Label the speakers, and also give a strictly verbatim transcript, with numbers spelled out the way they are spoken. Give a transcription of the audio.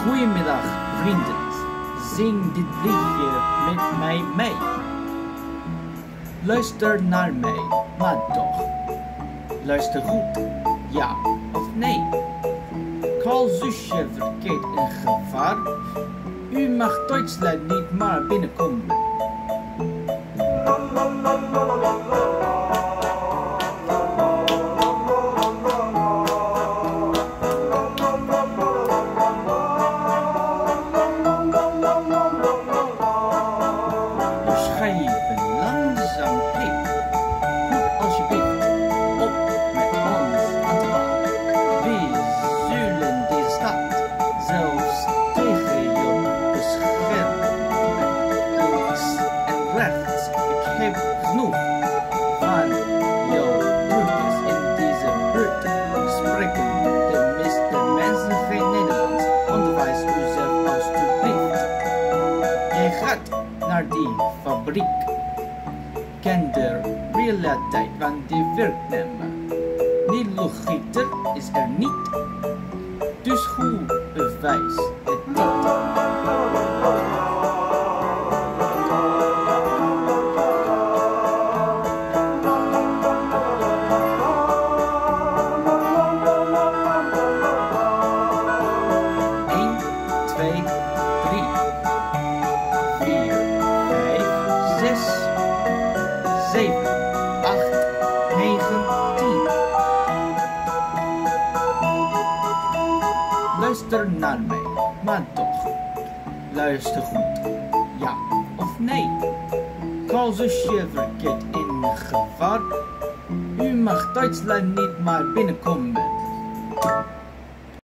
Speaker 1: Goedemiddag vrienden, zing dit liedje met mij mee. Luister naar mij, maar toch. Luister goed, ja of nee. Karl zusje verkeert in gevaar. U mag Duitsland niet maar binnenkomen. Naar die fabriek. Ken de realiteit van die werknemer. Die loodgieter is er niet. Dus hoe bewijs het niet? zeven, acht, negen, tien. Luister naar mij, maar toch. Luister goed, ja of nee. Karl zusje verkeert in gevaar. U mag Duitsland niet maar binnenkomen.